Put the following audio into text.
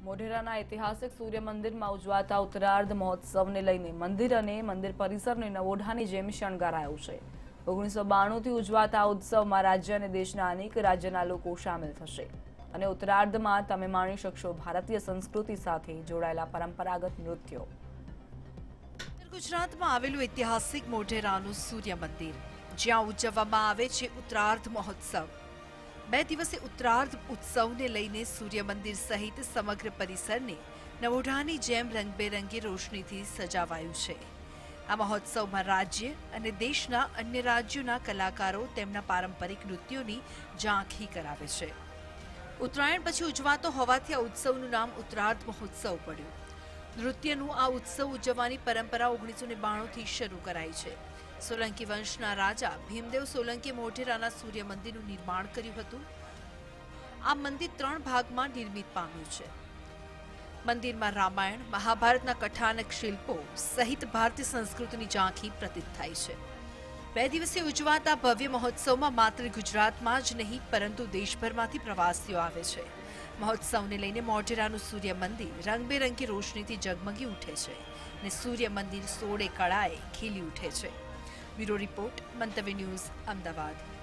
મોઢેરાના ઐતિહાસિક સૂર્ય મંદિરમાં ઉજવાતા ઉત્તરાર્ધ મહોત્સવને લઈને મંદિર અને મંદિર પરિસરને નવોઢાની જેમ શણગારાયું છે। 1992થી ઉજવાતા ઉત્સવમાં રાજ્ય અને દેશના અનેક રાજ્યના લોકો સામેલ થશે અને ઉત્તરાર્ધમાં તમે માણી શકશો ભારતીય સંસ્કૃતિ સાથે જોડાયેલા પરંપરાગત નૃત્યો। ગુજરાતમાં આવેલું ઐતિહાસિક મોઢેરાનું સૂર્ય મંદિર, જ્યાં ઉજવવામાં આવે છે ઉત્તરાર્ધ મહોત્સવ। 2 દિવસીય ઉત્તરાર્ધ ઉત્સવને લઈને સૂર્ય મંદિર સહિત સમગ્ર પરિસરને નવોઢાની જેમ રંગબેરંગી રોશનીથી સજાવાયું છે। આ મહોત્સવમાં રાજ્ય અને દેશના અન્ય રાજ્યોના કલાકારો તેમના પારંપરિક નૃત્યોની ઝાંખી કરાવે છે। ઉત્તરાયણ પછી ઉજવાતો હોવાથી આ ઉત્સવનું નામ ઉત્તરાર્ધ મહોત્સવ પડ્યું। નૃત્યનું આ ઉત્સવ ઉજવવાની પરંપરા 1992થી શરૂ કરાઈ છે। સોલંકી વંશના રાજા ભીમદેવ સોલંકીએ મોઢેરાના સૂર્ય મંદિરનું નિર્માણ કર્યું હતું। આ મંદિર 3 ભાગમાં નિર્મિત પામ્યું છે। મંદિરમાં રામાયણ, મહાભારતના કથાનક શિલ્પો સહિત ભારતીય સંસ્કૃતિની ઝાંખી પ્રતીત થાય છે। 2 દિવસીય ઉજવાતા ભવ્ય મહોત્સવમાં માત્ર ગુજરાતમાં જ નહીં પરંતુ દેશભરમાંથી પ્રવાસીઓ આવે છે। મહોત્સવને લઈને મોઢેરાનું સૂર્ય મંદિર રંગબેરંગી રોશનીથી ઝગમગી ઉઠે છે અને સૂર્ય મંદિર 16 કળાએ ખીલી ઉઠે છે। Bureau report, Mantavya news, Ahmedabad.